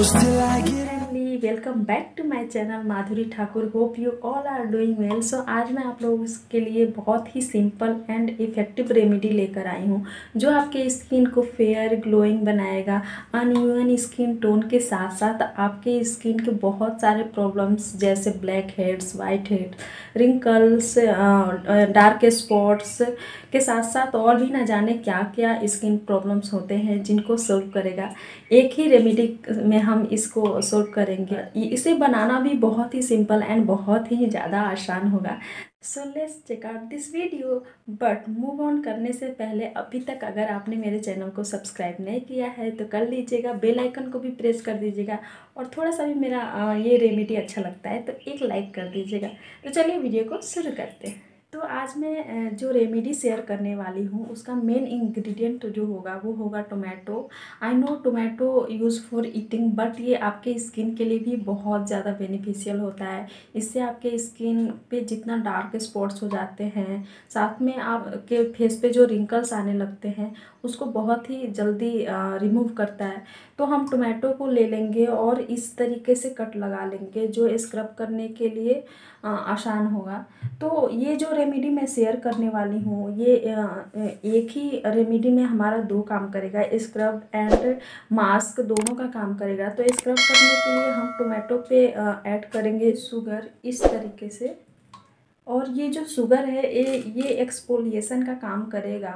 Welcome back to my channel Madhuri Thakur. Hope you all are doing well. So आज मैं आप लोगों के लिए बहुत ही सिंपल एंड इफ़ेक्टिव रेमेडी लेकर आई हूँ जो आपके स्किन को फेयर ग्लोइंग बनाएगा। अनइवन स्किन टोन के साथ साथ आपके स्किन के बहुत सारे प्रॉब्लम्स जैसे black heads, white head, wrinkles, dark spots के साथ साथ और भी ना जाने क्या क्या स्किन प्रॉब्लम्स होते हैं जिनको सॉल्व करेगा। एक ही रेमेडी में हम इसको सॉल्व करेंगे। इसे बनाना भी बहुत ही सिंपल एंड बहुत ही ज़्यादा आसान होगा। So let's check out this video. But move on करने से पहले अभी तक अगर आपने मेरे चैनल को सब्सक्राइब नहीं किया है तो कर लीजिएगा, बेल आइकन को भी प्रेस कर दीजिएगा और थोड़ा सा भी मेरा ये रेमेडी अच्छा लगता है तो एक लाइक कर दीजिएगा। तो चलिए वीडियो को शुरू करते हैं। तो आज मैं जो रेमेडी शेयर करने वाली हूँ उसका मेन इंग्रेडिएंट जो होगा वो होगा tomato. I know tomato use for eating, but ये आपके स्किन के लिए भी बहुत ज़्यादा बेनिफिशियल होता है। इससे आपके स्किन पे जितना डार्क स्पॉट्स हो जाते हैं, साथ में आपके फेस पे जो रिंकल्स आने लगते हैं उसको बहुत ही जल्दी रिमूव करता है। तो हम टोमेटो को ले लेंगे और इस तरीके से कट लगा लेंगे जो स्क्रब करने के लिए आसान होगा। तो ये जो रेमेडी मैं शेयर करने वाली हूँ ये एक ही रेमेडी में हमारा दो काम करेगा, स्क्रब एंड मास्क दोनों का काम करेगा। तो स्क्रब करने के लिए हम टोमेटो पे ऐड करेंगे शुगर इस तरीके से, और ये जो शुगर है ये एक्सफोलिएशन का काम करेगा।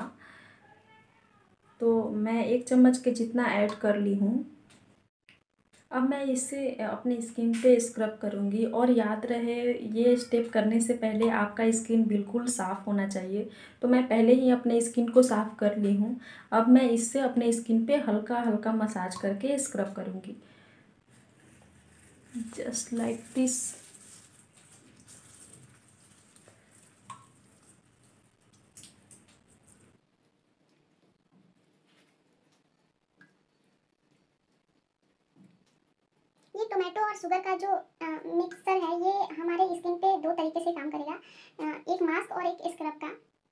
तो मैं 1 चम्मच के जितना ऐड कर ली हूँ। अब मैं इसे अपने स्किन पे स्क्रब करूँगी और याद रहे ये स्टेप करने से पहले आपका स्किन बिल्कुल साफ़ होना चाहिए। तो मैं पहले ही अपने स्किन को साफ़ कर ली हूँ। अब मैं इससे अपने स्किन पे हल्का हल्का मसाज करके स्क्रब करूँगी, जस्ट लाइक दिस। ये टोमेटो और शुगर का जो मिक्सचर है ये हमारे स्किन पे दो तरीके से काम करेगा, एक मास्क और एक स्क्रब का।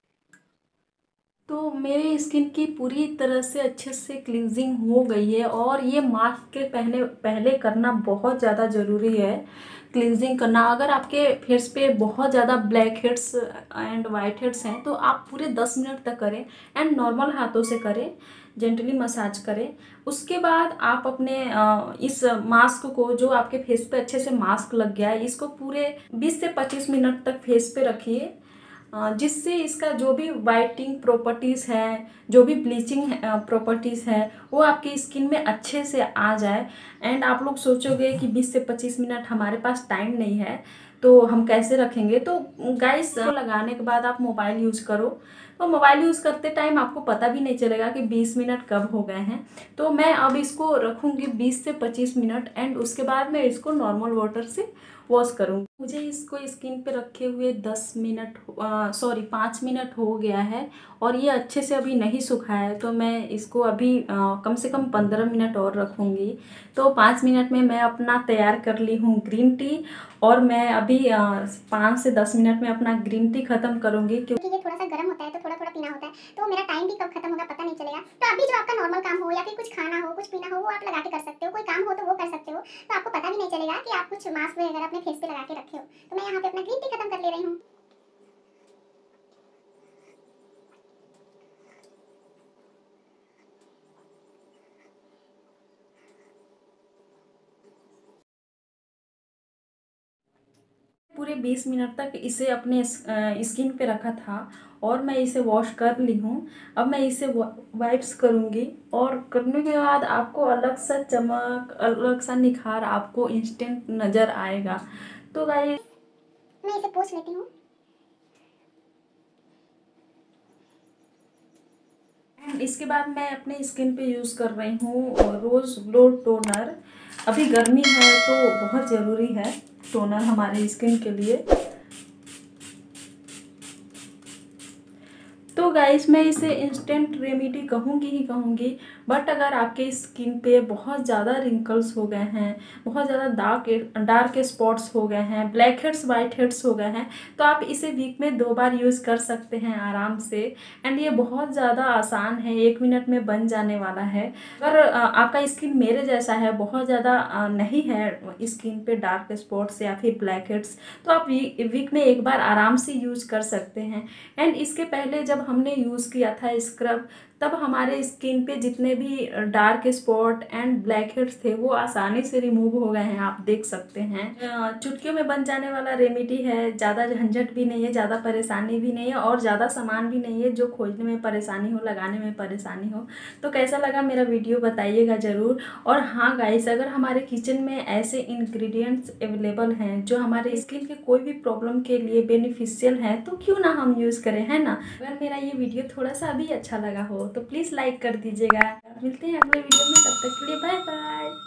तो मेरे स्किन की पूरी तरह से अच्छे से क्लींजिंग हो गई है और ये मास्क के पहले करना बहुत ज़्यादा ज़रूरी है। क्लींजिंग करना, अगर आपके फेस पे बहुत ज़्यादा black heads and white heads हैं तो आप पूरे 10 मिनट तक करें एंड नॉर्मल हाथों से करें, जेंटली मसाज करें। उसके बाद आप अपने इस मास्क को, जो आपके फेस पे अच्छे से मास्क लग गया है, इसको पूरे 20 से 25 मिनट तक फेस पे रखिए, जिससे इसका जो भी वाइटिंग प्रॉपर्टीज़ है, जो भी ब्लीचिंग प्रॉपर्टीज़ है वो आपकी स्किन में अच्छे से आ जाए। एंड आप लोग सोचोगे कि 20 से 25 मिनट हमारे पास टाइम नहीं है तो हम कैसे रखेंगे। तो गाइस, लगाने के बाद आप मोबाइल यूज़ करो, तो मोबाइल यूज़ करते टाइम आपको पता भी नहीं चलेगा कि 20 मिनट कब हो गए हैं। तो मैं अब इसको रखूँगी 20 से 25 मिनट एंड उसके बाद मैं इसको नॉर्मल वाटर से वॉश करूँगी। मुझे इसको स्किन पे रखे हुए 5 मिनट हो गया है और ये अच्छे से अभी नहीं सूखा है। तो मैं इसको अभी कम से कम 15 मिनट और रखूँगी। तो 5 मिनट में मैं अपना तैयार कर ली हूँ ग्रीन टी, और मैं अभी 5 से 10 मिनट में अपना ग्रीन टी ख़त्म करूँगी क्योंकि ये थोड़ा सा गर्म होता है तो थोड़ा थोड़ा पीना होता है, तो मेरा टाइम भी कब खत्म होगा पता नहीं चलेगा। तो अभी जो आपका नॉर्मल काम हो या फिर कुछ खाना हो, कुछ पीना हो, वो आप लगा के कर सकते हो। कोई काम हो तो वो कर सकते हो, तो आपको पता भी नहीं चलेगा कि आप कुछ मास्क वगैरह अपने फेस पे लगा के रखे हो। तो मैं यहाँ पे अपना ग्रीन टी खत्म कर ले रही हूँ। पूरे 20 मिनट तक इसे अपने स्किन पे रखा था और मैं इसे वॉश कर ली हूँ। अब मैं इसे वाइप्स करूँगी और करने के बाद आपको अलग सा चमक, अलग सा निखार आपको इंस्टेंट नज़र आएगा। तो गाइस, मैं इसे पोंछ लेती हूँ। इसके बाद मैं अपने स्किन पे यूज़ कर रही हूँ रोज़ ग्लो टोनर। अभी गर्मी है तो बहुत ज़रूरी है टोनर हमारे स्किन के लिए। तो गाइस मैं इसे इंस्टेंट रेमेडी कहूँगी ही कहूँगी, बट अगर आपके स्किन पे बहुत ज़्यादा रिंकल्स हो गए हैं, बहुत ज़्यादा डार्क स्पॉट्स हो गए हैं, ब्लैक हेड्स वाइट हेड्स हो गए हैं, तो आप इसे वीक में 2 बार यूज़ कर सकते हैं आराम से। एंड ये बहुत ज़्यादा आसान है, 1 मिनट में बन जाने वाला है। अगर आपका स्किन मेरे जैसा है, बहुत ज़्यादा नहीं है स्किन पे डार्क स्पॉट्स या फिर ब्लैक हेड्स, तो आप वीक में 1 बार आराम से यूज़ कर सकते हैं। एंड इसके पहले जब हमने यूज़ किया था स्क्रब, तब हमारे स्किन पे जितने भी dark spot and black heads थे वो आसानी से रिमूव हो गए हैं, आप देख सकते हैं। चुटकियों में बन जाने वाला रेमेडी है, ज़्यादा झंझट भी नहीं है, ज़्यादा परेशानी भी नहीं है और ज़्यादा सामान भी नहीं है जो खोजने में परेशानी हो, लगाने में परेशानी हो। तो कैसा लगा मेरा वीडियो बताइएगा ज़रूर। और हाँ गाइस, अगर हमारे किचन में ऐसे इंग्रेडिएंट्स अवेलेबल हैं जो हमारे स्किन के कोई भी प्रॉब्लम के लिए बेनिफिशियल हैं, तो क्यों ना हम यूज़ करें, है ना। अगर मेरा ये वीडियो थोड़ा सा भी अच्छा लगा हो तो प्लीज़ लाइक कर दीजिएगा। मिलते हैं अगले वीडियो में, तब तक के लिए बाय बाय।